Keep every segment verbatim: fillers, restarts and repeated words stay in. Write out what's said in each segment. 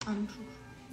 همینطور.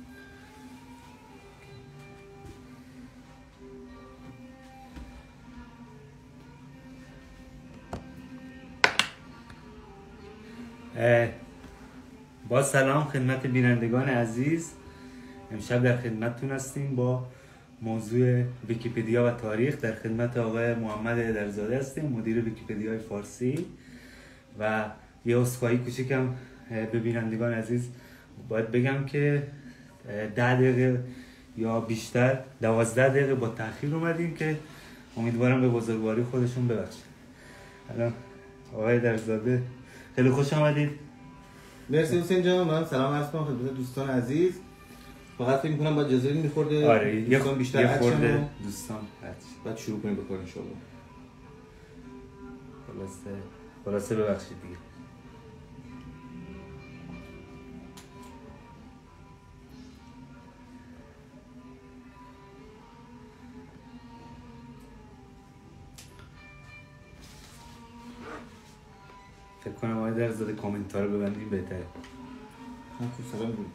با سلام خدمت بینندگان عزیز. امشب در خدمتتون هستیم با موضوع ویکی‌پدیا و تاریخ. در خدمت آقای محمد درزاده هستیم، مدیر ویکی‌پدیای فارسی. و یه عذرخواهی کوچیکم به بینندگان عزیز باید بگم که ده دقیقه یا بیشتر دوازده دقیقه با تأخیر اومدیم که امیدوارم به بزرگواری خودشون ببخشن. الان آقای درزاده خیلی خوش آمدید. مرسی حسین جان. من سلام عرض کنم خدمت دوستان عزیز. فقط فکر می‌کنم باید اجازه بدیم می‌خورده آره دوستان بیشتر یه خورده دوستان بعد شروع کنیم به کار ان شاءالله. خلاصه خلاصه ببخشید دیگه. فکر کنم آقای درزاده کامنت‌ها رو ببندیم بهتره. من خوب سلام بود.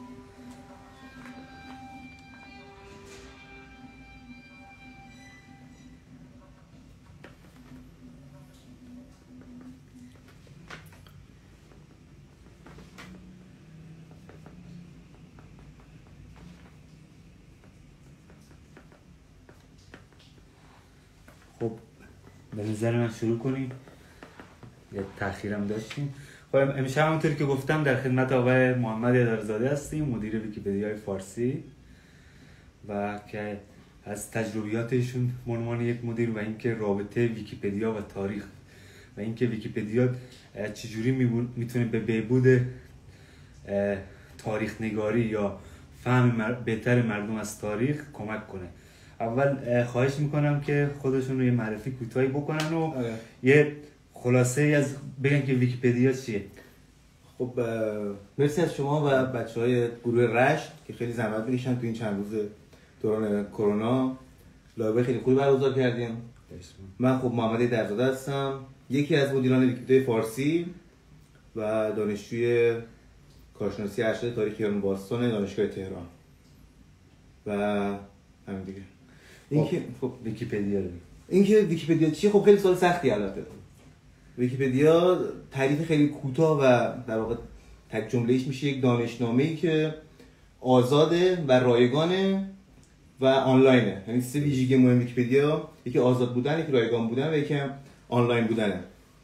خب به نظر من شروع کنیم. یه تأخیرم داشتیم. خب امشب همونطوری که گفتم در خدمت آقای محمد درزاده هستیم، مدیر ویکی‌پدیای فارسی، و که از تجربیاتشون به عنوان یک مدیر و اینکه رابطه ویکی‌پدیا و تاریخ و اینکه ویکی‌پدیا چجوری میتونه به بهبود تاریخ نگاری یا فهم بهتر مردم از تاریخ کمک کنه. اول خواهش میکنم که خودشون رو یه معرفی کوتاهی بکنن و آره. یه خلاصه از بگن که ویکی‌پدیا چیه. خب مرسی از شما و بچهای گروه رشت که خیلی زحمت می‌کشن تو این چند روز دوران کرونا. لایو خیلی خوبی برگزار کردیم. من خب محمد درزاده هستم، یکی از مدیران ویکی‌پدیای فارسی و دانشجوی کارشناسی ارشد تاریخ ایران باستان دانشگاه تهران. و همین دیگه. اینکه خب ویکی‌پدیا اینکه ویکی‌پدیا چیه؟ خب خیلی سوال سختی البته. ویکی‌پدیا تعریف خیلی کوتاه و در واقع تک جمله‌ایش میشه یک دانشنامه‌ای که آزاده و رایگانه و آنلاینه. یعنی سه ویژگی مهم ویکی‌پدیا، یکی آزاد بودن، یکی رایگان بودن و یکی آنلاین بودنه.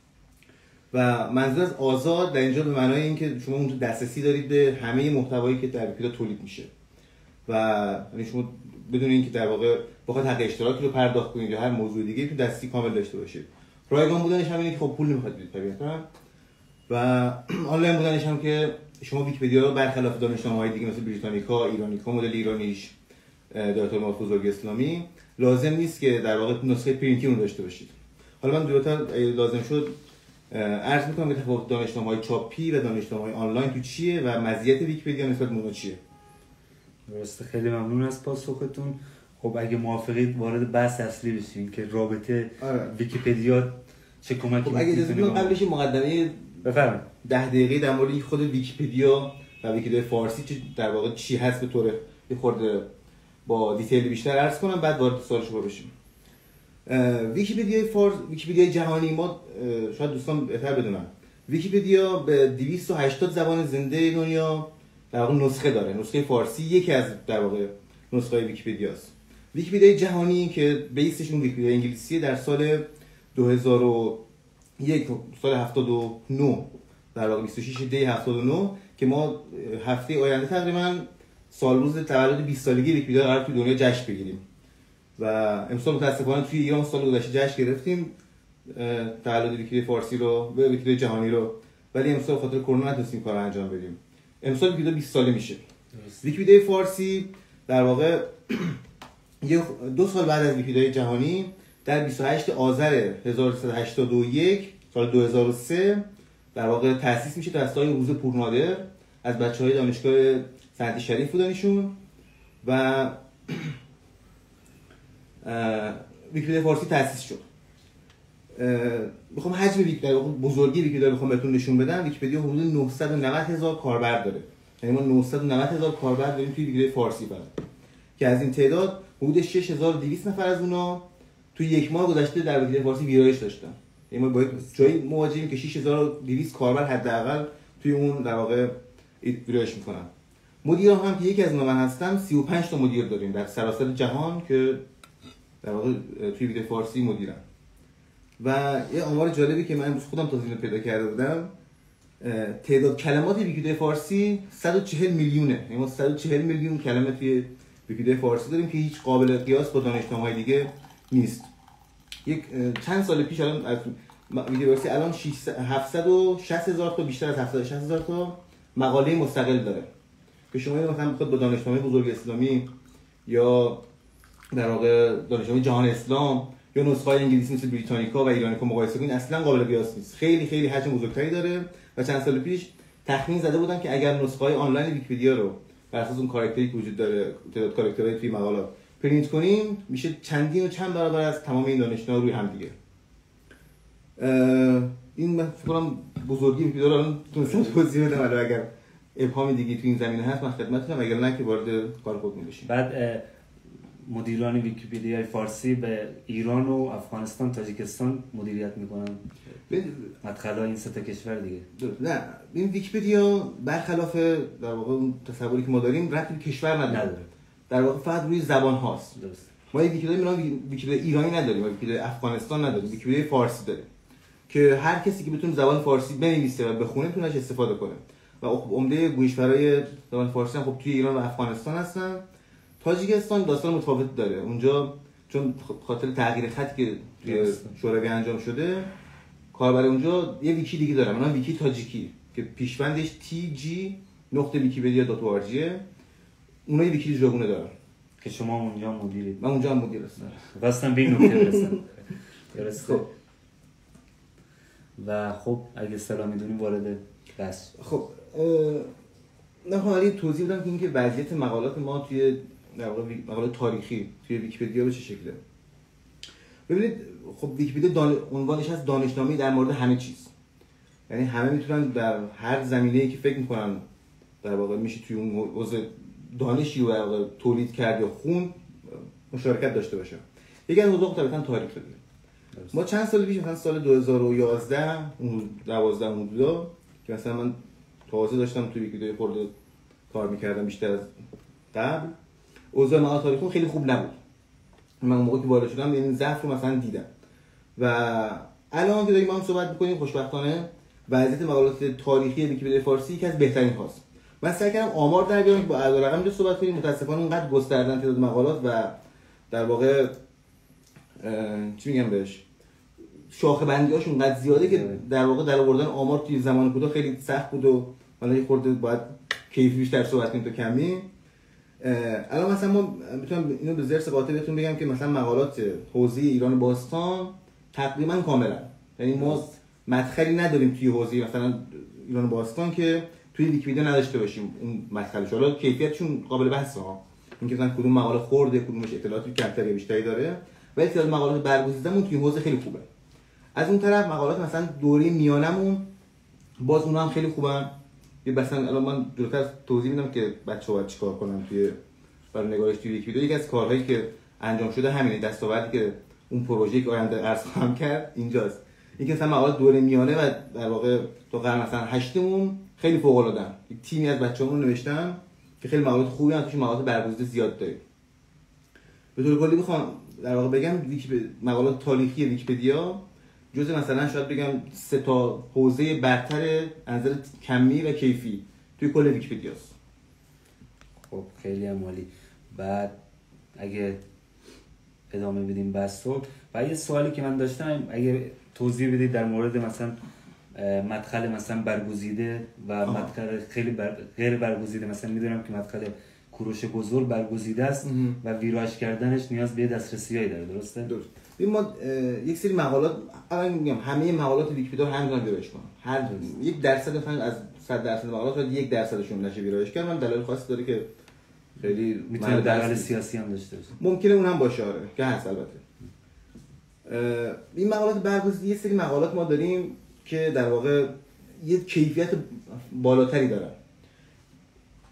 و منظور از آزاد در اینجا به معنای اینکه شما اونجا دسترسی دارید به همه محتوایی که در ویکی‌پدیا تولید میشه و یعنی شما بدون اینکه در واقع بخواید حق اشتراکی رو پرداخت کنید یا هر موضوع دیگه‌ای تو دستی کامل داشته باشید. رایگان بودنش هم اینه که خب پول نمیخواد بدید طبیعتاً. و آنلاین بودنش هم که شما ویکی‌پدیا رو برخلاف دانشنامه‌های دیگه مثل بریتانیکا، ایرانیکا، مدل ایرانیش، دایره المعارف بزرگ اسلامی لازم نیست که در واقع نسخه پرینتی اون داشته باشید. حالا من دوتا لازم شد عرض می‌کنم که تفاوت دانشنامه‌های چاپی و دانشنامه‌های آنلاین تو چیه و مزیت ویکی‌پدیا نسبت به اونها چیه. درسته، خیلی ممنون از پاسختون. خب اگه موافقید وارد بحث اصلی بشیم که رابطه آره. ویکی‌پدیا چه کمکی خب اگه اجازه بدید قبلش مقدمه بفرمایید ده دقیقه در مورد خود ویکی‌پدیا و ویکی‌پدیای فارسی چه در واقع چی هست به طور یه خورده با دیتیل بیشتر عرض کنم، بعد وارد سوال شما بشیم. ویکی‌پدیای فارس ویکی‌پدیای جهانی ما شاید دوستان بهتر بدونن ویکی‌پدیا به دویست و هشتاد زبان زنده دنیا در واقع نسخه داره. نسخه فارسی یکی از در واقع نسخه‌های ویکی‌پدیاست. ویکی‌پدیای جهانی که بیسش اون ویکی‌پدیای انگلیسیه در سال دو هزار و یک سال هفتاد و نه در واقع بیست و شش دی هفتاد و نه که ما هفته آینده تقریبا سال روز تولد بیست سالگی ویکی‌پدیا قرار تو دنیا جشن بگیریم و امسال متاسفانه توی ایران سال گذشته جشن گرفتیم تولد ویکی‌پدیای فارسی رو و ویکی‌پدیای جهانی رو، ولی امسال خاطر کرونا نتونستیم کارو انجام بدیم. امسال ویکی‌پدیا بیست ساله میشه. ویکی‌پدیای فارسی در واقع یه دو سال بعد از ویکی‌پدیای جهانی در بیست و هشتم آذر هزار و سیصد و هشتاد و یک سال دو هزار و سه در واقع تأسیس میشه توسط آقای روز پورنادر از بچه‌های دانشگاه صنعتی شریف بودنشون و ویکی‌پدیای فارسی تأسیس شد. میخوام حجم ویکی‌پدیا بزرگی ویکی‌پدیا بخوام بهتون نشون بدم. ویکی‌پدیا حدود نهصد و نود هزار کاربر داره یعنی ما نهصد و نود هزار کاربر داریم توی ویکی‌پدیا فارسی فقط که از این تعداد حدود شش هزار و دویست نفر از اونا توی یک ماه گذشته در ویکی‌پدیا فارسی ویرایش داشتن. یعنی ما باید جایی مواجهیم که شش هزار و دویست کاربر حداقل توی اون در واقع ویرایش میکنن. مدیر هم که یکی از اونا من هستم، سی و پنج تا مدیر داریم در سراسر جهان که در واقع توی ویکی‌پدیا فارسی مدیرن. و یه آمار جالبی که من امروز خودم تازه اینو پیدا کرده بودم، تعداد کلمات ویکی‌پدیا فارسی صد و چهل میلیونه. یعنی ما صد و چهل میلیون کلمه توی ویکی‌پدیا فارسی داریم که هیچ قابل قیاس با دانشنامه‌های دیگه نیست. یک چند سال پیش الان از ویکی‌پدیا فارسی الان هفتصد و شصت هزار تا، بیشتر از هفتصد و شصت هزار تا مقاله مستقل داره که شما مثلا بخواد با دانشنامه بزرگ اسلامی یا در واقع دانشنامه جهان اسلام یا نسخه‌های انگلیسی مثل بریتانیکا و ایرانیکا مقایسه کنید، اصلا قابل قیاس نیست. خیلی خیلی حجم بزرگتری داره و چند سال پیش تخمین زده بودن که اگر نسخه‌های آنلاین ویکی‌پدیا رو بر اساس اون کاراکتری که وجود داره، تعداد کاراکترهای توی مقالات پرینت کنیم، میشه چندین و چند برابر از تمام این دانشنامه‌ها روی هم دیگه. این من فکر کنم بزرگی ویکی‌پدیا رو الان تونستم توضیح بدم. الان اگر ابهامی دیگه تو این زمینه هست من خدمتتونم، اگر نه که وارد کار خودمون بشیم. بعد مدیران ویکی‌پدیا فارسی به ایران و افغانستان، تاجیکستان مدیریت میکنن. مدخلای این سه تا کشور دیگه. نه، این ویکی‌پدیا برخلاف در واقع اون تصوری که ما داریم ربطی به کشور نداره. نداره. در واقع فقط روی زبان هاست. درست. ما ویکی‌پدیا میرون ویکی‌پدیا ایرانی نداریم، ویکی‌پدیا افغانستان نداریم، ویکی‌پدیا فارسی داریم که هر کسی که بتونه زبان فارسی بنویسه و بخونه میتونه ازش استفاده کنه. و عمده گویشورای زبان فارسی هم خب توی ایران و افغانستان هستن. تاجیکستان داستان متفاوت داره. اونجا چون خاطر تغییر خطی که توی شوروی انجام شده، کاربر اونجا یه ویکی دیگه دارن، اونم ویکی تاجیکی که پیشوندش تی جی نقطه ویکی‌پدیا دات او آر جی. اونها یه ویکی جوونه دارن که شما اونجا مدیرید. من اونجا هم مدیر هستم. واسطم به این نکته برسم. درسته. و خب اگه اصطلاح میدونی وارد بحث. خب نه حالی توضیح بدم که اینکه وضعیت مقالات ما توی در واقع مقالات تاریخی توی ویکی‌پدیا به چه شکله. ببینید خب ویکی‌پدیا دان... عنوانش هست دانشنامه در مورد همه چیز. یعنی همه میتونن در هر زمینه‌ای که فکر می‌کنن در واقع میشه توی اون حوزه دانشی رو در واقع تولید کرد یا خوند مشارکت داشته باشن. یکی از موضوعات طبعاً تاریخ دیگه. ما چند سال پیش مثلا سال دو هزار و یازده اون دوازده حدودا که مثلا من تازه داشتم توی ویکی‌پدیا خورده کار می‌کردم بیشتر از قبل، اوضاع مقالات تاریخی خیلی خوب نبود. من اون موقع که وارد شدم این ضعف رو مثلا دیدم و الان که داریم ما هم صحبت می‌کنیم خوشبختانه وضعیت مقالات تاریخی ویکی‌پدیا فارسی یکی از بهترین هاست. من سعی کردم آمار در بیارم که با اعداد رقم رو صحبت کنیم. متأسفانه اونقدر گستردن تعداد مقالات و در واقع چی میگم بهش شاخه بندی‌هاشون اونقدر زیاده که در واقع در آوردن آمار توی زمان کوتاه خیلی سخت بود و حالا یه خورده باید کیفی بیشتر صحبت کنیم تا کمی. الان مثلا ما میتونم اینو به ذرس قاطع بهتون بگم که مثلا مقالات حوزه ایران باستان تقریبا کاملا، یعنی ما مدخلی نداریم توی حوزه مثلا ایران باستان که توی ویکی‌پدیا نداشته باشیم اون مدخلش. حالا کیفیتشون قابل بحثه ها، اینکه مثلا کدوم مقاله خورده کدومش اطلاعاتی کمتر یا بیشتری داره، ولی تعداد مقالات برگزیده‌مون توی حوزه خیلی خوبه. از اون طرف مقالات مثلا دوره میانمون باز اونها هم خیلی خوبن. یه مثلا الان من جلوتر توضیح میدم که بچه‌ها باید چیکار کنن توی برای نگارش توی ویکی‌پدیا. یکی از کارهایی که انجام شده همینه، دستاوردی که اون پروژه‌ای که آینده عرض خواهم کرد اینجاست. اینکه مثلا مقالات دوره میانه و در واقع تو قرن مثلا هشتمون خیلی فوق‌العاده‌ن. یک تیمی از بچه‌مون نوشتن که خیلی مقالات خوبی هست، توش مقالات برگزیده زیاد داریم. به طور کلی بخوام در واقع بگم ویکی‌پدیا مقالات تاریخی ویکی‌پدیا جزء مثلا شاید بگم سه تا حوزه برتر از نظر کمی و کیفی توی کل ویکی‌پدیاست. خب خیلی عالی. بعد اگه ادامه بدیم بحث رو، و یه سوالی که من داشتم اگه توضیح بدید در مورد مثلا مدخل مثلا برگزیده و آه. مدخل خیلی بر... غیر برگزیده. مثلا میدونم که مدخل کوروش بزرگ برگزیده است امه. و ویرایش کردنش نیاز به دسترسیایی داره. درسته؟ درست. ببین ما یک سری مقالات الان میگم همه مقالات ویکی‌پدیا رو همین ویرایش کنن. هر یک درصد مثلا از صد درصد مقالات رو یک درصدشون نشه ویرایش کردن. دلایل خاصی داره که خیلی میتونه دلایل سیاسی هم داشته باشه. ممکنه اونم باشه آره که هست البته. این مقالات برگزیده یه سری مقالات ما داریم که در واقع یه کیفیت بالاتری دارن.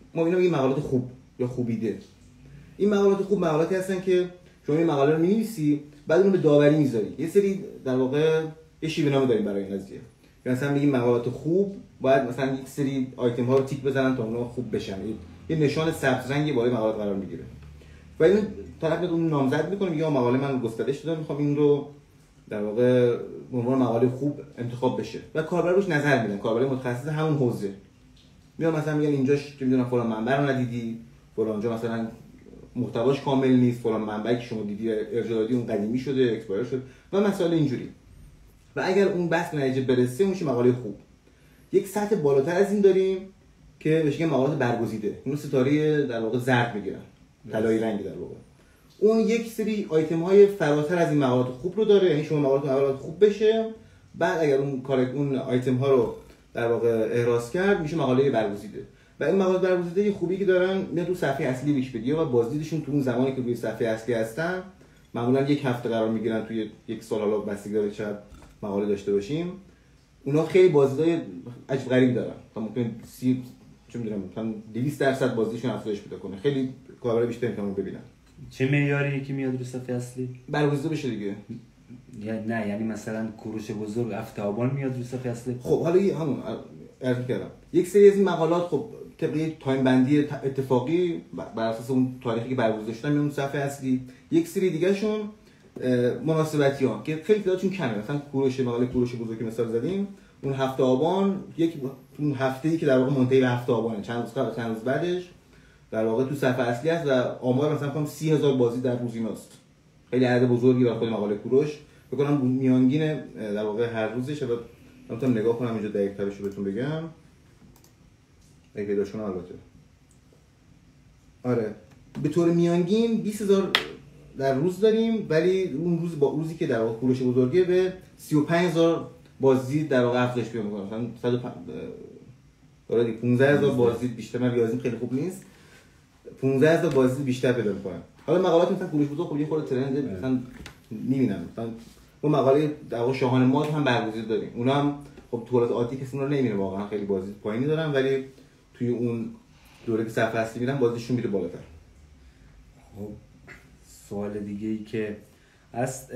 ما اینا میگیم مقالات خوب یا خوبیده. این مقالات خوب مقالاتی هستن که شما این مقاله رو می‌نویسی بعد اون رو به داوری می‌ذاری. یه سری در واقع یه شیوه نامه داریم برای این قضیه. مثلا میگیم مقالات خوب باید مثلا یک سری آیتم ها رو تیک بزنن تا اونها خوب بشن. یه نشان سبز رنگی بالای مقاله قرار میگیره. و این طرف اون نامزد می‌کنه میگه مقاله من گسترش دادم می‌خوام این رو در واقع به عنوان مقاله خوب انتخاب بشه و کاربر روش نظر میدن. کاربر متخصص همون حوزه میاد مثلا میگن اینجاش که میدونم فلان منبع رو ندیدی، فلان جا مثلا محتواش کامل نیست، فلان منبعی که شما دیدی ارجاع دادی اون قدیمی شده، اکسپایر شد و مسائل اینجوری. و اگر اون بحث به نتیجه برسه اون میشه مقاله خوب. یک سطح بالاتر از این داریم که بهش میگن مقالات برگزیده. اون ستاره در واقع زرد میگیرن، طلایی رنگی در واقع. اون یک سری آیتم های فراتر از این مقالات خوب رو داره، یعنی شما مقالات مقالات خوب بشه بعد اگر اون کار اون آیتم ها رو در واقع احراز کرد میشه مقاله برگزیده. و این مقالات برگزیده یه خوبی که دارن میاد رو صفحه اصلی ویکی‌پدیا و بازدیدشون تو اون زمانی که روی صفحه اصلی هستن معمولا یک هفته قرار میگیرن، توی یک سال حالا بستگی داره چقدر مقاله داشته باشیم. اونا خیلی بازدیدای عجیب غریبی دارن. تا ممکن سی چه میدونم مثلا دویست درصد بازدیدشون افزایش پیدا کنه. خیلی کاربر بیشتر امکانو ببینن. چه معیاری که میاد رو صفحه اصلی؟ برگزیده بشه دیگه. یا نه یعنی مثلا کوروش بزرگ هفته آبان میاد رو صفحه اصلی؟ خب حالا همون عرض کردم یک سری از این مقالات خب طبق تایم بندی اتفاقی بر اساس اون تاریخی که برگزیده شدن میون صفحه اصلی. یک سری دیگه شون مناسبتی ها که خیلی تعدادشون کمه. مثلا کوروش مقاله کوروش بزرگ که مثال زدیم اون هفته آبان یک اون هفته‌ای که در واقع منتهی به هفته آبانه چند روز قبل چند روز بعدش در واقع تو صفحه اصلی هست و آمار مثلا فکر کنم سی هزار بازدید در روز ایناست. خیلی عدد بزرگی برای خود مقاله کوروش. فکر کنم میانگین در واقع هر روزش البته البته نگاه کنم اینجا دقیق ترش رو بهتون بگم. اگه پیداش کنم البته. آره به طور میانگین بیست هزار در روز داریم ولی اون روز با روزی که در واقع کوروش بزرگه به سی و پنج هزار بازدید در واقع افزایش پیدا می‌کنه. مثلا صد و پنج داره دیگه پانزده هزار بازدید بیشتر. من ریاضیم خیلی خوب نیست. پانزده هزار بازدید بیشتر پیدا می‌کنن. حالا مقالات مثلا کوروش بزرگ خب یه خورده ترند مثلا می‌بینم. مثلا اون مقاله در واقع شاهان ماد هم برگزیده داریم. اونا هم خب تو حالت عادی کسی اون رو نمی‌بینه واقعا خیلی بازدید پایینی دارن ولی توی اون دوره که صفحه اصلی میرن بازدیدشون میره بالاتر. خب سوال دیگه ای که است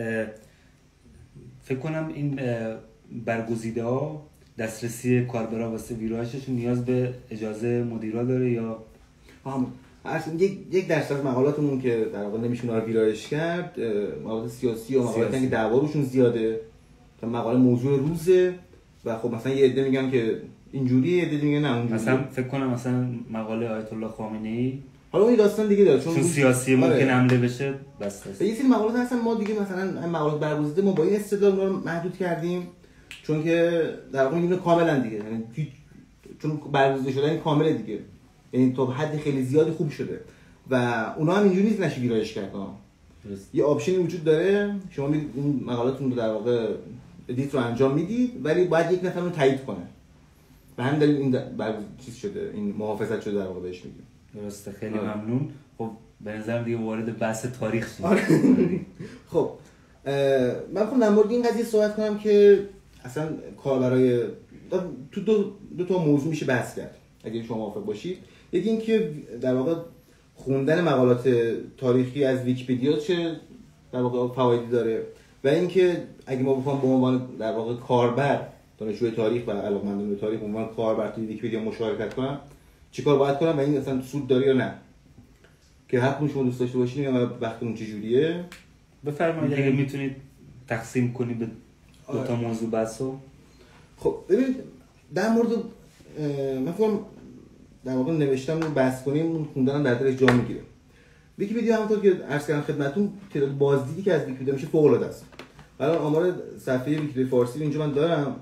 فکر کنم این برگزیده ها دسترسی کاربرا واسه ویرایششون نیاز به اجازه مدیرا داره یا هم اصلا یک یک درصد از مقالاتمون که در واقع نمیشه اونها رو ویرایش کرد مقالات سیاسی و مقالاتی که دعوا روشون زیاده تا مقاله موضوع روزه و خب مثلا یه عده میگن که اینجوریه یه عده میگن نه اونجوریه. مثلا فکر کنم مثلا مقاله آیت الله خامنه‌ای حالا اون داستان دیگه داره چون, چون سیاسی ممکن آره. حمله بشه بس است. یه سری مقالات هستن ما دیگه مثلا این مقالات برگزیده ما با این استدلال رو محدود کردیم چون که در واقع اینو کاملا دیگه یعنی چون برگزیده شدن کامله دیگه یعنی تا حد خیلی زیادی خوب شده و اونا هم اینجوری نیست نشه ویرایش کرد. یه آپشنی وجود داره شما میرید این مقالاتتون رو در واقع ادیت رو انجام میدید ولی باید یک نفر رو تایید کنه و همین دلیل این بر چیز شده این محافظت شده در واقع بهش میگیم. درسته خیلی آره. ممنون. خب به نظرم دیگه وارد بحث تاریخ شدیم. آره. خب من خودم در مورد این قضیه صحبت کنم که اصلا کار برای تو دو دو تا موضوع میشه بحث کرد اگه شما موافق باشید. یکی این که در واقع خوندن مقالات تاریخی از ویکی‌پدیا چه در واقع فوایدی داره و اینکه اگه ما بخوام به عنوان در واقع کاربر دانشجوی تاریخ و علاقه‌مندان به تاریخ به عنوان کاربر توی ویکی‌پدیا مشارکت کنم چیکار باید کنم و این اصلا سود داره یا نه که حتما شما دوست داشته باشین یا وقتمون چجوریه بفرمایید اگه میتونید تقسیم کنید به دو تا موضوع بحثو. خب ببینید در مورد من فکر در واقع نوشتم رو بحث کنیم خوندن در درش جا میگیره. ویکی‌پدیا همونطور که عرض کردم خدمتتون تعداد بازدیدی که از ویکی‌پدیا میشه فوق العاده است. الان آمار صفحه ویکی‌پدیا فارسی اینجا من دارم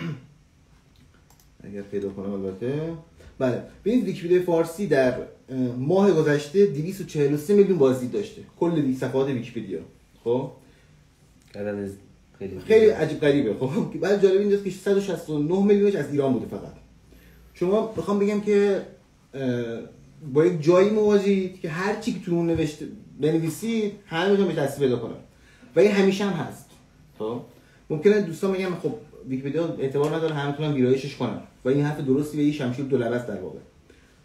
اگر پیدا کنم البته. بله ببینید ویکی‌پدیا فارسی در ماه گذشته دویست و چهل و سه میلیون بازدید داشته کل صفحات ویکی‌پدیا. خب عدد خیلی خیلی عجیب غریبه. خب بعد جالب اینجاست که صد و شصت و نه میلیونش از ایران بوده فقط. شما بخوام بگم که با یک جایی مواجهید که هر چی که تو اون نوشته بنویسید همه میتونن به دست پیدا کنن و این همیشه هم هست. خب ممکنه دوستان بگن خب ویکی‌پدیا اعتبار نداره همه میتونن ویرایشش کنن و این حرف درستی و این شمشیر دو لبه است در واقع.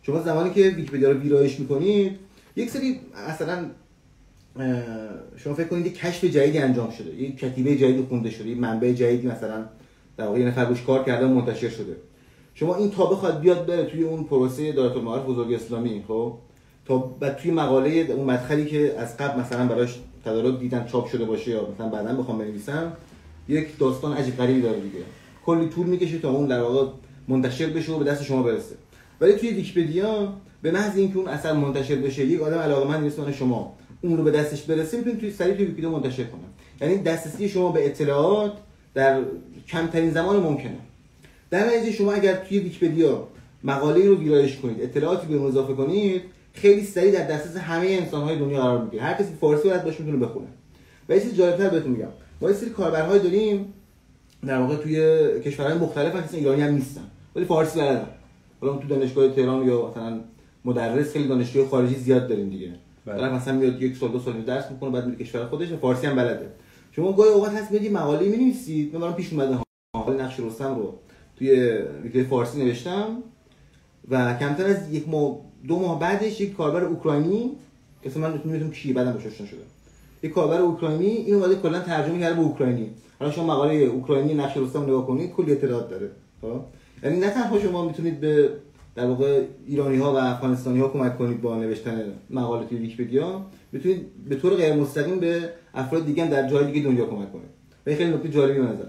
شما زمانی که ویکی‌پدیا رو ویرایش میکنید یک سری مثلا شما فکر کنید یک کشف جدیدی انجام شده، یک کتیبه جدیدی خونده شده، یک منبع جدیدی مثلا در واقع یه نفر روش کار کرده و منتشر شده. شما این تا بخواد بیاد بره توی اون پروسه دارالمعارف بزرگ اسلامی، خب تا بعد توی مقاله اون مدخلی که از قبل مثلا براش تدارک دیدن چاپ شده باشه یا مثلا بعداً بخوام بنویسم، یک داستان عجیب غریبی داره دیگه، کلی طول میکشه تا اون در واقع منتشر بشه و به دست شما برسه. ولی توی ویکی‌پدیا به محض اینکه اون اثر منتشر بشه، یک آدم علاقه‌مند مثل شما اون رو به دستش برسه، میتونید توی سریع توی ویکی‌پدیا منتشر کنه. یعنی دسترسی شما به اطلاعات در کمترین زمان ممکنه. در نتیجه شما اگر توی ویکی‌پدیا مقاله‌ای رو ویرایش کنید، اطلاعاتی به اون اضافه کنید، خیلی سریع در دسترس همه انسان‌های دنیا قرار میگیره. هر کسی فارسی بلد باشه میتونه بخونه. و یه چیز جالب‌تر بهتون میگم، ما یه سری کاربرهای داریم در واقع توی کشورهای مختلف هستن، ایرانی هم نیستن ولی فارسی بلدن. حالا تو دانشگاه تهران یا مثلا مدرس خیلی دانشجوی خارجی زیاد داریم دیگه. بعد مثلا میاد یک سال دو سال درس میکنه، بعد میره کشور خودش و فارسی هم بلده. شما گاهی اوقات هست میاد مقاله می‌نویسید، من برام پیش اومده حالا نقش رستم رو توی ویکی‌پدیا فارسی نوشتم و کمتر از یک ماه دو ماه بعدش یک کاربر اوکراینی که من نمی‌دونم کی بعدم بهش آشنا شده، یک کاربر اوکراینی این اومده کلا ترجمه کرده به اوکراینی. حالا شما مقاله اوکراینی نقش رستم نگاه کنید، کلی اطلاعات داره. خب یعنی نه تنها شما میتونید به در واقع ایرانی‌ها و افغانستانی‌ها کمک کنید با نوشتن مقاله توی ویکی‌پدیا، میتونید به طور غیر مستقیم به افراد دیگه در جای دیگه دنیا کمک کنید. و خیلی نکته جالبی به نظر.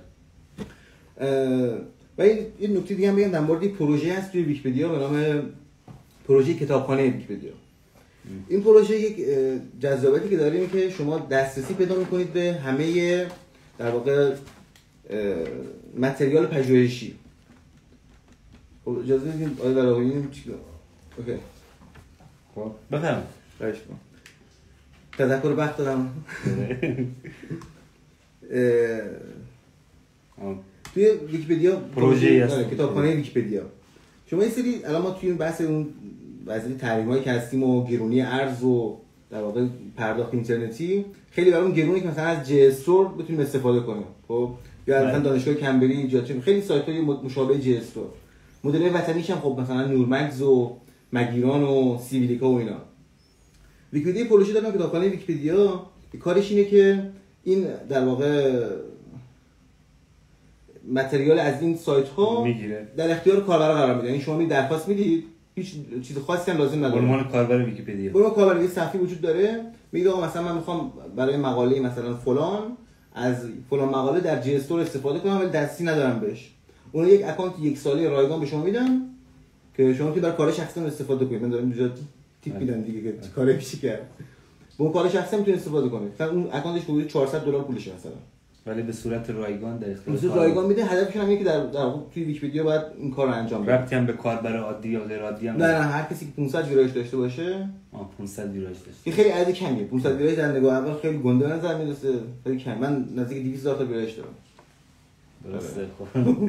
و این نکته دیگه هم بگم در مورد پروژه هست توی ویکی‌پدیا به نام پروژه کتابخانه ویکی‌پدیا. این پروژه یک جذابیتی که داره اینه که شما دسترسی پیدا می‌کنید به همه در واقع متریال پژوهشی. خب اجازه بدید آقای بلاغی چی اوکی. خب بفهم. خواهش می‌کنم. تذکر وقت دادم. توی ویکی‌پدیا پروژه هست کتابخانه ویکی‌پدیا. شما این سری الان ما توی بحث اون وضعیت تحریم‌هایی که هستیم و گرونی ارز و در واقع پرداخت اینترنتی خیلی برام گرونه که مثلا از جی استور بتونیم استفاده کنیم. خب یا مثلا دانشگاه کمبری ایجاد شد خیلی سایت‌های مشابه جی استور. مدل وطنیش هم خب مثلا نورمکس و مگیران و سیویلیکا و اینا. ویکی‌پدیا پروژه دارن کتابخانه ویکی‌پدیا کارش اینه که این در واقع متریال از این سایت ها در اختیار کاربرا قرار میده. یعنی شما می درخواست میدید، هیچ چیز خاصی هم لازم نداره. به عنوان کاربر ویکی‌پدیا. به عنوان کاربر یه صفحه وجود داره، میگه آقا مثلا من میخوام برای مقاله مثلا فلان از فلان مقاله در جی استور استفاده کنم ولی دستی ندارم بهش. اون یک اکانت یک ساله رایگان به شما میدن که شما میتونید برای کار شخصی استفاده کنید. من دارم اینجا تیپ میدم دیگه که کاری میشه کرد. با اون کار شخصی میتونید استفاده کنید. مثلا اون اکانتش حدود چهارصد دلار پولشه مثلا. ولی به صورت رایگان در اختیار کاربر رایگان میده. هدفش هم اینه که در در توی ویکی‌پدیا باید این کارو انجام بده. ربطی هم به کاربر عادی یا غیر عادی هم نه نه هر کسی که پانصد ویرایش داشته باشه. آ پانصد ویرایش داشته. این خیلی عدد کمیه. پانصد ویرایش در نگاه اول خیلی گنده نظر میرسه. خیلی کم. من نزدیک دویست هزار تا ویرایش دارم. درسته. خب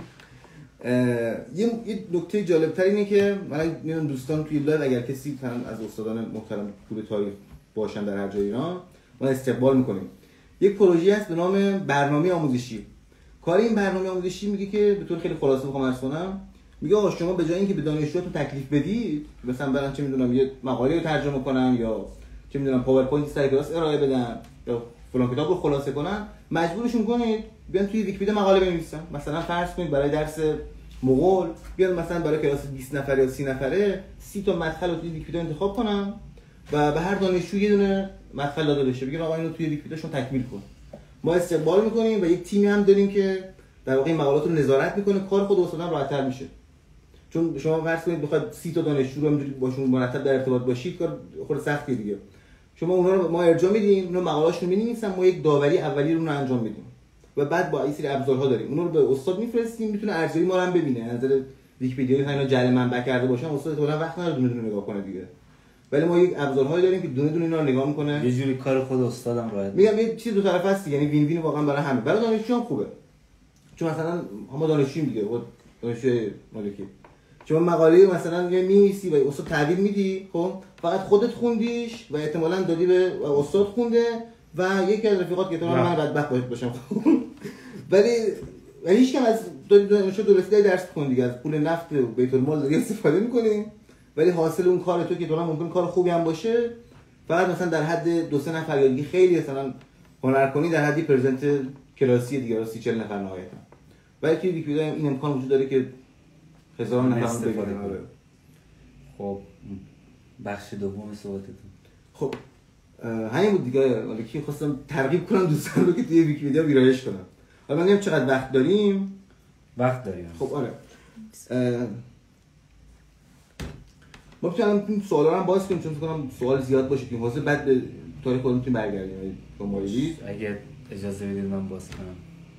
یه یه نکته جالب‌تر اینه که من میگم دوستان توی لایو اگر کسی از استادان محترم طول تاریخ باشن در هر جای ایران ما استقبال می‌کنیم. یک پروژه هست به نام برنامه آموزشی. کار این برنامه آموزشی میگه که به طور خیلی خلاصه بخوام عرض کنم، میگه آقا شما به جای اینکه به دانشجوهاتون تکلیف بدید مثلا برن چه میدونم یه مقاله رو ترجمه کنن یا چه میدونم پاورپوینت سر کلاس ارائه بدن یا فلان کتاب رو خلاصه کنن، مجبورشون کنید بیان توی ویکی‌پدیا مقاله بنویسن. مثلا فرض کنید برای درس مغول بیان مثلا برای کلاس بیست نفره یا سی نفره سی تا مدخل رو توی ویکی‌پدیا انتخاب کنن و به هر دانشجو یه دونه مدخل داده بشه، بگن آقا اینو توی ویکی‌پدیا شما تکمیل کن. ما استقبال می‌کنیم و یک تیمی هم داریم که در واقع این مقالات رو نظارت می‌کنه. کار خود استادان راحت‌تر میشه. چون شما فرض کنید بخواید سی تا دانشجو رو همینجوری باشون مرتب در ارتباط باشید، کار خود سختیه دیگه. شما اونها رو ما ارجاع میدیم، اونها مقاله‌اشون رو می‌نویسن، ما یک داوری اولیه رو انجام میدیم. و بعد با این سری ابزارها داریم اونها رو به استاد می‌فرستیم، میتونه ارزیابی ما رو هم ببینه. از نظر ویکی‌پدیا اینا جعل منبع کرده باشن استاد اصلا وقت نداره دونه دونه نگاه کنه دیگه. ولی ما یک ابزارهایی داریم که دونه دونه اینا رو نگاه میکنه. یه جوری کار خود استادم راحت. میگم یه چیز دو طرفه است، یعنی وین وین واقعا برای همه. برای دانشجو هم خوبه. چون مثلا ما دانشجویم دیگه، خود دانشجوی مالکی. شما مقاله مثلا یه می‌نویسی و استاد تحویل میدی، خب فقط خودت خوندیش و احتمالاً دادی به استاد خونده و یکی از رفیقات که تو من بدبخت باشم. ولی ولی هیچ کم از دانشجو درستی درس خوندی، از پول نفت بیت المال داری استفاده می‌کنی. ولی حاصل اون کار تو که تو ممکن کار خوبی هم باشه، فقط مثلا در حد دو سه نفر یا دیگه خیلی مثلا هنر کنی در حدی پرزنت کلاسی دیگه رو سی چهل نفر نهایتا. ولی توی ویکی‌پدیا این امکان وجود داره که هزاران نفر ببینن. خب بخش دوم صحبتتون خب همین بود دیگه. حالا کی خواستم ترغیب کنم دوستان رو که توی ویکی‌پدیا ویرایش کنم. حالا من نمی‌دونم چقدر وقت داریم. وقت داریم. خب آره. ما می‌تونیم این سوالا رو هم باز کنیم چون فکر کنم سوال زیاد باشه که واسه بعد به تاریخ خودمون می‌تونیم برگردیم. شما بگید اگه اجازه بدید من باز کنم.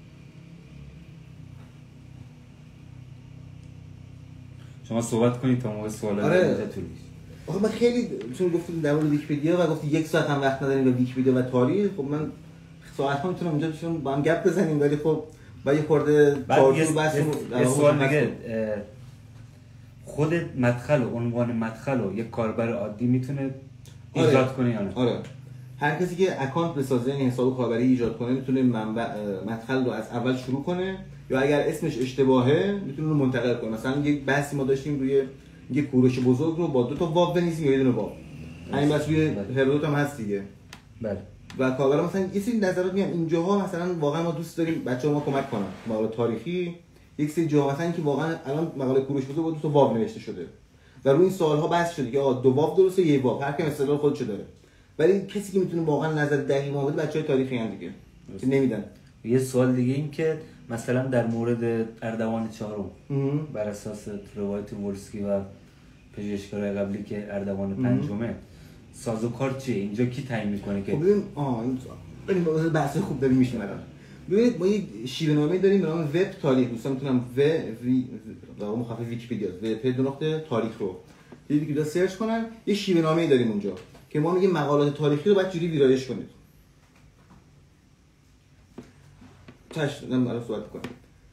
شما صحبت کنید تا موقع سوالا آره. اینجا طول میشه. آخه من خیلی چون گفتیم در مورد ویکی‌پدیا و گفتی یک ساعت هم وقت نداریم به ویکی‌پدیا و تاریخ، خب من ساعت‌ها میتونم اینجا بشینم با هم گپ بزنیم، ولی خب با یه خورده چارچوب بحث یه سوال دیگه، خود مدخل و عنوان مدخل و یک کاربر عادی میتونه ایجاد آره. کنه یا نه؟ آره. هر کسی که اکانت بسازه، یعنی حساب کاربری ایجاد کنه، میتونه منبع مدخل رو از اول شروع کنه یا اگر اسمش اشتباهه میتونه رو منتقل کنه. مثلا یک بحثی ما داشتیم روی یه کوروش بزرگ رو با دو تا واو بنویسیم یا یه دونه واو. همین بس روی هرودوت هم هست دیگه. بله. و کاربرا مثلا یه سری نظرات میان اینجاها، مثلا واقعا ما دوست داریم بچه‌ها ما کمک کنن مقاله تاریخی، یک سری جاها مثلا که واقعا الان مقاله کوروش بزرگ با دو تا واو نوشته شده و روی این سوال‌ها بحث شده که آقا دو واو درسته یه واو، هر کی اصطلاح خودشو داره. ولی کسی که میتونه واقعا نظر دقیق بده بچه‌های تاریخی ان دیگه که نمیدن. یه سوال دیگه این که مثلا در مورد اردوان چهارم بر اساس روایت ولسکی و پژوهشگرای قبلی که اردوان پنجمه سازوکار چیه؟ اینجا کی تعیین میکنه که؟ خب ببین آه این ببین واسه بحث خوب داریم میشیم الان. ببینید ما یک شیوه‌نامه داریم به نام وب تاریخ. دوستان میتونم و وی در واقع مخفف ویکی‌پدیا وب دو نقطه تاریخ رو یه ویکی‌پدیا سرچ کنن، یه شیوه‌نامه داریم اونجا که ما میگیم مقالات تاریخی رو باید جوری ویرایش کنید. تاش نم الان صحبت کنم.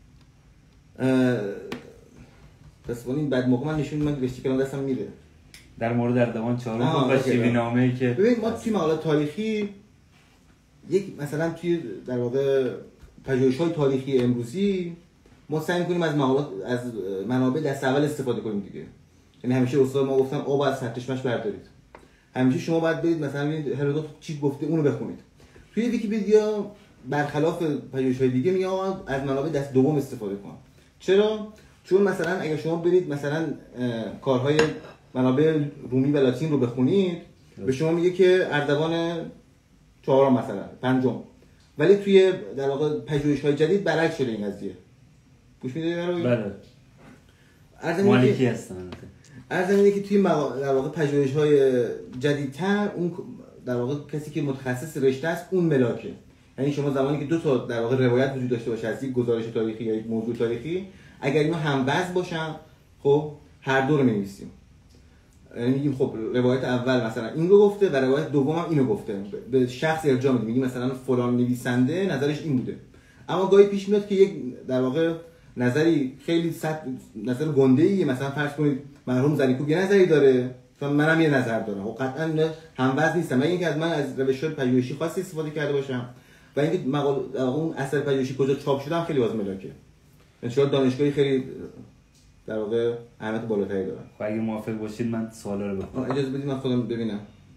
پس این بعد موقع من نشون من رشته کلام دستم میره. در مورد اردوان چهارم و شیوه‌نامه‌ای که ببین ما توی مقالات تاریخی یک مثلا توی در واقع پژوهش‌های تاریخی امروزی ما سعی می‌کنیم از مقالات از منابع دست اول استفاده کنیم دیگه. یعنی همیشه استاد ما گفتن آب از سرچشمه‌اش بردارید. همیشه شما باید برید مثلا ببینید هرودوت چی گفته اونو بخونید. توی ویکی‌پدیا برخلاف پژوهش‌های دیگه میگه آقا از منابع دست دوم استفاده کن. چرا؟ چون مثلا اگر شما برید مثلا کارهای منابع رومی و لاتین رو بخونید به شما میگه که اردوان چهارم مثلا پنجم، ولی توی در واقع پژوهش‌های جدید برعکس شده این قضیه. گوش میدید رو؟ بله. مالکی هستن. عرض اینه که توی مقا... در واقع پژوهش‌های جدیدتر اون در واقع کسی که متخصص رشته است اون ملاکه. یعنی شما زمانی که دو تا در واقع روایت وجود داشته باشه از یک گزارش تاریخی یا یک موضوع تاریخی، اگر اینا هم‌وزن باشن خب هر دو رو می‌نویسیم. یعنی میگیم خب روایت اول مثلا این رو گفته و روایت دوم هم اینو گفته، به شخص ارجاع میدیم، میگیم مثلا فلان نویسنده نظرش این بوده. اما گاهی پیش میاد که یک در واقع نظری خیلی سطح نظر گنده‌ای مثلا فرض کنید مرحوم زریکوب یه نظری داره، مثلا منم یه نظر دارم، خب قطعاً هم‌وزن نیستم. من اینکه از من از روش‌های پژوهشی خاصی استفاده کرده باشم و اینکه مقاله اون اثر پژوهشی کجا چاپ شده هم خیلی باز ملاکه. یعنی شاید دانشگاهی خیلی در واقع اهمیت بالاتری داره. خب اگه موافق باشید من سوالا رو بپرسم. اجازه بدید من خودم ببینم.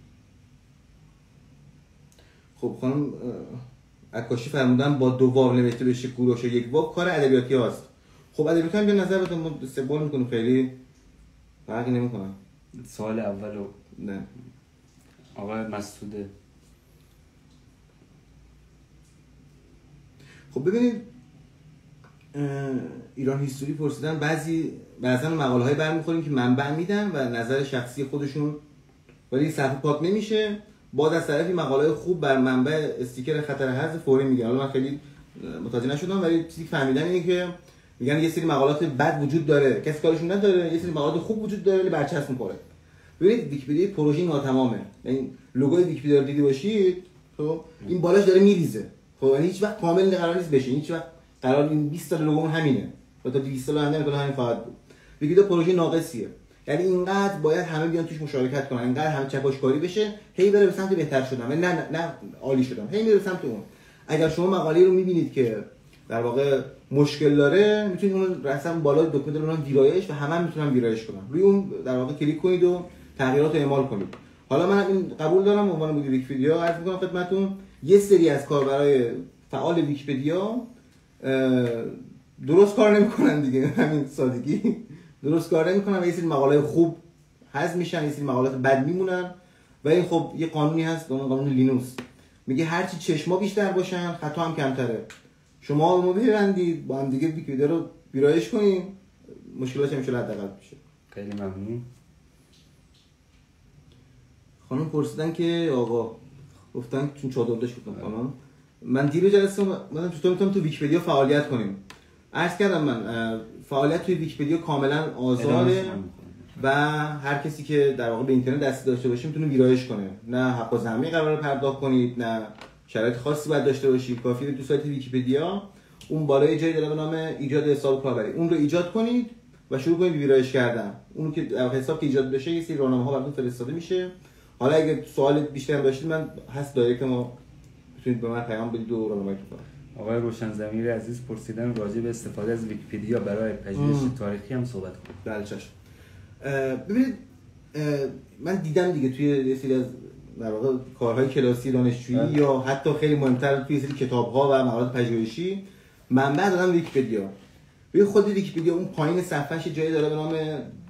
خب خانم عکاشی فرمودن با دو واو نوشته بشه کوروش و یک واو کار ادبیاتی هاست. خب ادبیاتی هم به نظر بده ما استقبال میکنیم، خیلی فرقی نمیکنه. سوال اولو نه آقای مسعوده. خب ببینید ایران هیستوری پرسیدن بعضی بعضا مقاله های برمیخوریم که منبع میدن و نظر شخصی خودشون ولی صفحه پاک نمیشه، باز از طرفی مقاله خوب بر منبع استیکر خطر حذف فوری میگن. حالا من خیلی متوجه نشدم ولی چیزی فهمیدم اینه که میگن یه سری مقالات بد وجود داره کسی کارشون نداره، یه سری مقالات خوب وجود داره ولی برچسب میخوره. ببینید ویکی‌پدیا پروژه ناتمامه. یعنی لوگوی ویکی‌پدیا رو دیدی باشید خب این بالاش داره میریزه، خب یعنی هیچ وقت کامل قرار نیست بشه، هیچ وقت قرار این بیست سال لوگو همینه و تا بیست سال هم نمی‌کنه همین خواهد بود. ویکی‌پدیا پروژه ناقصیه، یعنی اینقدر باید همه بیان توش مشارکت کنن، اینقدر همه چکشکاری بشه هی بره به سمت بهتر شدن و نه نه, نه عالی شدن، هی میره به سمت اون. اگر شما مقاله رو می‌بینید که در واقع مشکل داره میتونید اون رسم بالا دکمه داره اونم ویرایش و همه هم میتونن ویرایش کنن. روی اون در واقع کلیک کنید و تغییرات رو اعمال کنید. حالا من این قبول دارم به عنوان مدیر ویکی‌پدیا عرض می‌کنم خدمتتون یه سری از کاربرای فعال ویکی‌پدیا درست کار نمی‌کنن دیگه، همین سادگی درست کار نمی‌کنن و یه سری مقاله خوب حذف میشن، یه سری مقالات بد میمونن و این خب یه قانونی هست به قانون لینوکس میگه هر چی چشما بیشتر باشن خطا هم کمتره. شما رو ببندید با هم دیگه ویکی‌پدیا رو ویرایش کنین مشکلات همیشه حداقل میشه. خیلی ممنون. خانم پرسیدن که آقا گفتن چون چادرداش گفتم خانم من دیرو جلسه اومدم چطور میتونم تو ویکی‌پدیا فعالیت کنیم. عرض کردم من فعالیت توی ویکی‌پدیا کاملا آزاده و هر کسی که در واقع به اینترنت دستی داشته باشه میتونه ویرایش کنه. نه حق و زحمه قرار پرداخت کنید، نه شرایط خاصی باید داشته باشید. کافیه تو سایت ویکی‌پدیا اون بالای جایی داره به نام ایجاد حساب کاربری، اون رو ایجاد کنید و شروع کنید ویرایش کردن. اون که حساب که ایجاد بشه یه سری راهنماها براتون فرستاده میشه. حالا اگه سوال بیشتر داشتید من هست دایرکت ما میتونید به من پیام بدید و راهنمایی کنم. آقای روشن‌ضمیر عزیز پرسیدن راجع به استفاده از ویکی‌پدیا برای پژوهش تاریخی هم صحبت کنید. بله چشم. ببینید من دیدم دیگه توی یه سری از در واقع کارهای کلاسی دانشجویی بله. یا حتی خیلی مهمتر توی سری کتاب‌ها و مقالات پژوهشی منبع دادن ویکی‌پدیا. ببین خود ویکی‌پدیا اون پایین صفحه‌اش جایی داره به نام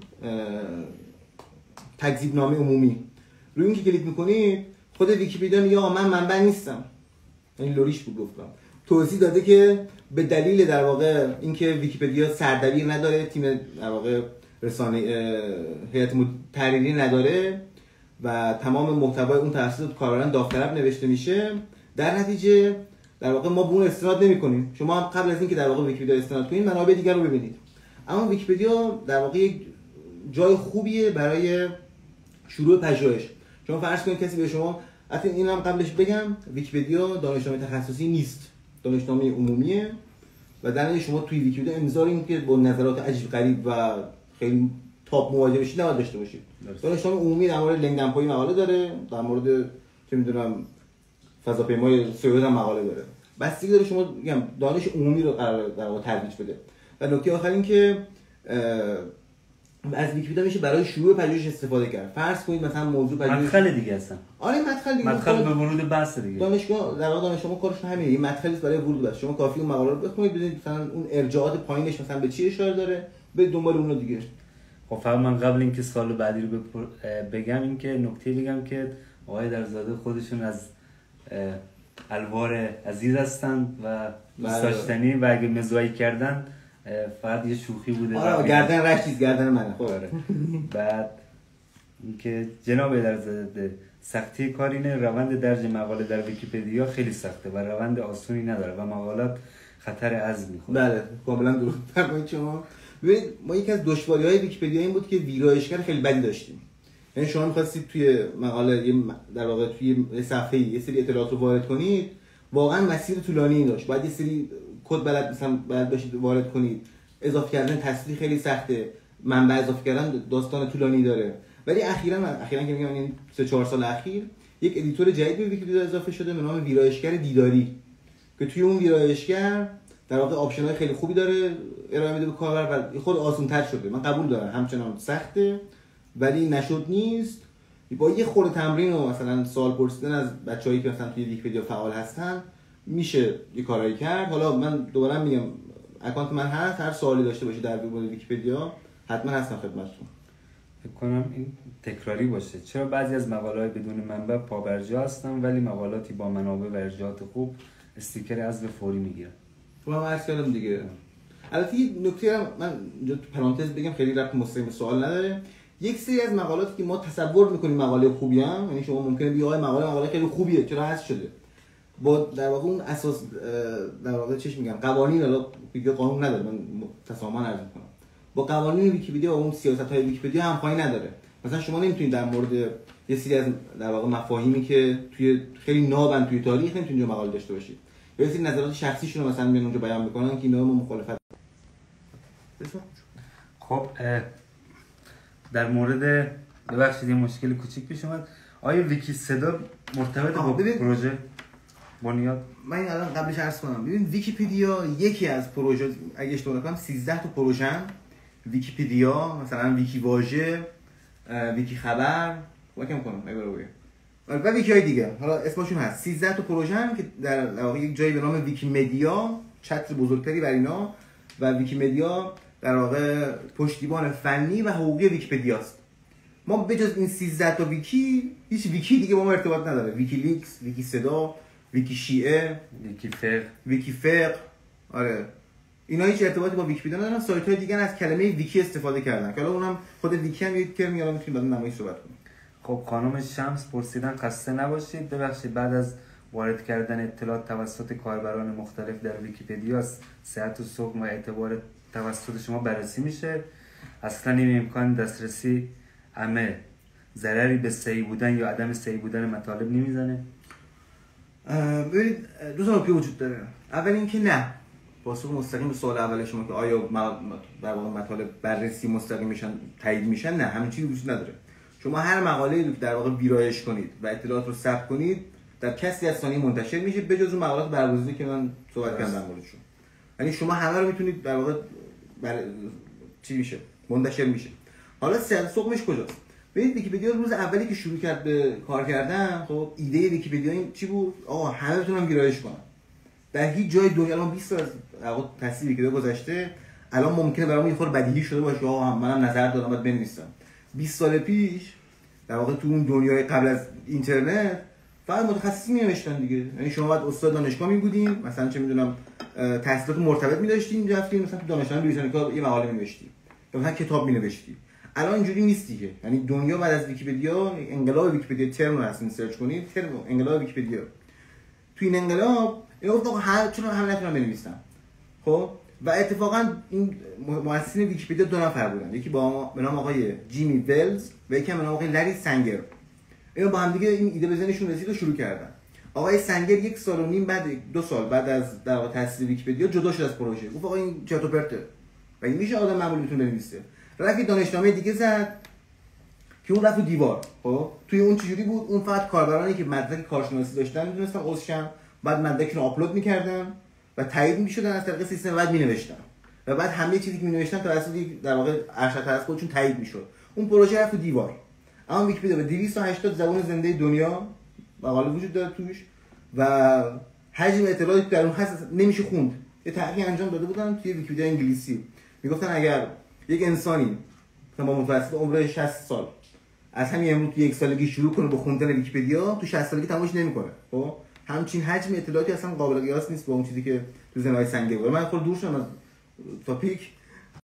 تکذیب‌نامه عمومی. روی این که کلیک می‌کنید خود ویکی‌پدیا میگه آقا من منبع نیستم. این لوریش بود گفتم. توضیح داده که به دلیل در واقع اینکه ویکی‌پدیا سردبیر نداره، تیم در واقع رسانه هیئت تحریری نداره و تمام محتوای اون توسط کاربران داوطلب نوشته میشه، در نتیجه در واقع ما به اون استناد نمی‌کنیم. شما هم قبل از اینکه در واقع ویکی‌پدیا استناد کنید منابع دیگر رو ببینید. اما ویکی‌پدیا در واقع یک جای خوبیه برای شروع پژوهش. شما فرض کنید کسی به شما حتی اینم قبلش بگم ویکی‌پدیا دانشنامه تخصصی نیست، دانشنامه عمومیه و در نتیجه شما توی ویکی‌پدیا انتظار این که با نظرات عجیب غریب و خیلی تاپ مواجه بشید نباید داشته باشید. دانشنامه عمومی در مورد لنگدنپایی مقاله داره، در مورد چه میدونم فضاپیمای سوئد هم مقاله داره. بستگی داره شما میگم دانش عمومی رو قرار در واقع ترویج بده. و نکته آخر این که از ویکی‌پدیا میشه برای شروع پژوهش استفاده کرد. فرض کنید مثلا موضوع پژوهش مدخل دیگه هستن. آره مدخل دیگه. مدخل به ورود بحث دیگه. دانشگاه در واقع دانشگاه کارش همینه، این مدخلی برای ورود بحث. شما کافی اون مقاله رو بخونید ببینید مثلا اون ارجاعات پایینش مثلا به چی اشاره داره، به دنبال اون دیگه. خب فقط من قبل اینکه سوال بعدی رو بگم این که نکته بگم که آقای درزاده خودشون از الوار عزیز هستن و دوست داشتنی و اگه مزاحی کردن فقط یه شوخی بوده. آره گردن رشتیز گردن منه. خب آره. بعد اینکه جناب درزاده سختی کار اینه روند درج مقاله در ویکی‌پدیا خیلی سخته و روند آسونی نداره و مقالات خطر عزم میخوره. بله کاملا درست فرمایید شما. ببینید ما یکی از دشواری‌های ویکی‌پدیا این بود که ویرایشگر خیلی بدی داشتیم. یعنی شما می‌خواستید توی مقاله در واقع توی صفحه‌ای یه سری اطلاعات رو وارد کنید، واقعا مسیر طولانی داشت. باید یه سری کد بلد مثلا باید باشید وارد کنید. اضافه کردن تصویر خیلی سخته. منبع اضافه کردن داستان طولانی داره. ولی اخیراً اخیراً که میگم این سه چهار سال اخیر یک ادیتور جدید به ویکی‌پدیا اضافه شده به نام ویرایشگر دیداری که توی اون ویرایشگر در واقع آپشن‌های خیلی خوبی داره ارائه میده به کاربر و خود آسان‌تر شده. من قبول دارم همچنان سخته ولی نشد نیست. با یه خورده تمرین و مثلا سوال پرسیدن از بچه‌هایی که مثلا توی ویکی‌پدیا فعال هستن میشه یه کارایی کرد. حالا من دوباره میگم اکانت من هست، هر سوالی داشته باشید در مورد ویکی‌پدیا حتما هستم خدمتتون. فکر کنم این تکراری باشه. چرا بعضی از مقاله‌های بدون منبع پابرجا هستن ولی مقالاتی با منابع و ارجاعات خوب استیکر حذف فوری میگیرن؟ تو هم عرض کردم دیگه. البته یه نکته من اینجا تو پرانتز بگم خیلی ربط مستقیم سوال نداره. یک سری از مقالاتی که ما تصور می‌کنیم مقاله خوبی ان، یعنی شما ممکنه بگید آقا مقاله مقاله خیلی خوبیه چرا حذف شده؟ با در واقع اون اساس در واقع چش میگم قوانین، حالا دیگه قانون نداره من تسامح عرض می‌کنم. با قوانین ویکی‌پدیا و اون سیاست‌های ویکی‌پدیا همخوانی نداره. مثلا شما نمیتونید در مورد یه سری از در واقع مفاهیمی که توی خیلی نابن توی تاریخ نمیتونید اونجا مقاله داشته باشید. یا سری نظرات شخصیشون رو مثلا میان اونجا بیان میکنن که اینا ما مخالفت. خب در مورد ببخشید یه مشکل کوچیک پیش اومد. آیا ویکی صدا مرتبط با پروژه؟ بنیاد من این الان قبلش عرض کنم، ببین ویکی‌پدیا یکی از پروژه، اگه اشتباه نکنم سیزده تا پروژه ویکی‌پدیا، مثلا ویکی واژه، ویکی خبر، واکم کنم نگاه بگم و ویکی های دیگه، حالا اسمشون هست. سیزده تا پروژه هم که در واقع یک جایی به نام ویکی مدیا، چتر بزرگتری بر اینا، و ویکی مدیا در واقع پشتیبان فنی و حقوقی ویکی‌پدیاست. ما بجز این سیزده تا ویکی هیچ ویکی دیگه با ما ارتباط نداره. ویکی لیکس، ویکی صدا، ویکی شیعه، ویکی فقه، ویکی فقه، آره اینا هیچ ارتباطی با ویکی‌پدیا ندارن. سایت‌های دیگه از کلمه ویکی استفاده کردن که حالا اونم خود ویکی هم یک ترمی، حالا میتونیم بعد نمایش صحبت کنیم. خب خانم شمس پرسیدن خسته نباشید، ببخشید بعد از وارد کردن اطلاعات توسط کاربران مختلف در ویکی‌پدیا صحت و سقم و اعتبار توسط شما بررسی میشه. اصلا این امکان دسترسی عمه ضرری به صحیح بودن یا عدم صحیح بودن مطالب نمیزنه؟ ببینید دو تا نکته وجود داره. اول اینکه نه، پاسخ مستقیم به سوال اول شما که آیا در واقع مطالب بررسی مستقیم میشن تایید میشن، نه همین چیزی وجود نداره. شما هر مقاله‌ای رو که در واقع ویرایش کنید و اطلاعات رو ثبت کنید در کسی از ثانیه منتشر میشه، بجز اون مقالات برگزیده که من صحبت کردم در موردشون. یعنی شما همه رو میتونید در واقع بر... چی میشه منتشر میشه. حالا سقمش کجاست؟ ببینید ویکی‌پدیا روز اولی که شروع کرد به کار کردن، خب ایده ویکی‌پدیا این چی بود؟ آقا همه بتونن ویرایش کنن. در هیچ جای دنیا الان بیست سال از واقع تأسیس ویکی‌پدیا گذشته، الان ممکنه برام یه خورده بدیهی شده باشه آقا منم نظر دارم بعد بنویسم. بیست سال پیش در واقع تو اون دنیای قبل از اینترنت فقط متخصصی می‌نوشتن دیگه. یعنی شما بعد استاد دانشگاه می بودین، مثلا چه می‌دونم تحصیلات مرتبط می‌داشتین، رفتین مثلا تو دانشگاه بریتانیکا یه مقاله می‌نوشتین یا مثلا کتاب می‌نوشتین. الان اینجوری نیست دیگه. یعنی دنیا بعد از ویکی‌پدیا، انقلاب ویکی‌پدیا ترم رو هستین سرچ کنید، ترم انقلاب ویکی‌پدیا. تو این انقلاب اینا گفتن هر چون هم نتونن بنویسن. خب و اتفاقا این مؤسسین ویکی‌پدیا دو نفر بودن، یکی با به نام آقای جیمی ولز و یکی به نام آقای لری سنگر. اینا با هم دیگه این ایده به ذهنشون رسید و شروع کردن. آقای سنگر یک سال و نیم بعد دو سال بعد از در واقع تأسیس ویکی‌پدیا جدا شد از پروژه. گفت آقا این چرت و پرته. و این میشه آدم معمولی بتونه بنویسه. رفت دانشنامه دیگه زد که اون رفت دیوار. خب توی اون چجوری بود؟ اون فقط کاربرانی که مدرک کارشناسی داشتن میتونستن عضوشن، بعد مدرک رو آپلود میکردن و تایید میشدن از طریق سیستم، بعد مینوشتن و بعد همه چیزی که مینوشتن توسط در واقع ارشد از خودشون تایید میشد. اون پروژه رفت دیوار. اما ویکی‌پدیا به دویست و هشتاد زبان زنده دنیا مقاله وجود داره توش و حجم اطلاعاتی در اون هست نمیشه خوند. یه تحقیق انجام داده بودن توی ویکی‌پدیا انگلیسی، میگفتن اگر یک انسانی که با متوسط عمر شصت سال از همین امروز تو یک سالگی شروع کنه به خوندن ویکی‌پدیا، تو شصت سالگی تمامش نمیکنه. خب همچین حجم اطلاعاتی اصلا قابل قیاس نیست با اون چیزی که تو ذهن‌های سنگی بود. من خود دور شدم از تاپیک،